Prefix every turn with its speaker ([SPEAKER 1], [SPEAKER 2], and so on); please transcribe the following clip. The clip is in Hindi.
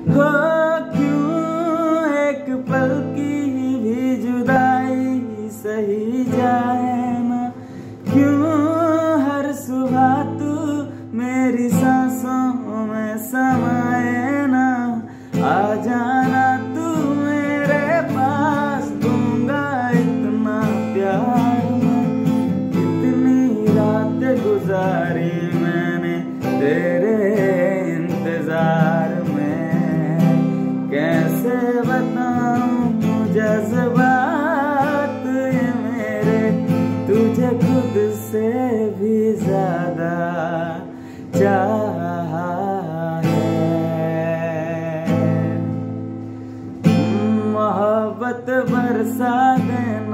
[SPEAKER 1] हो क्यों एक पल की भी जुदाई सही जाए ना, क्यों हर सुबह तू मेरी सांसों में समाए ना, आ जाना तू मेरे पास, दूंगा इतना प्यार मैं, इतनी रात गुजारी मैंने तेरे इंतजार में, कैसे बताऊं जज्बात ये मेरे, तुझे खुद से भी ज्यादा चाहा है। मोहब्बत बरसा देना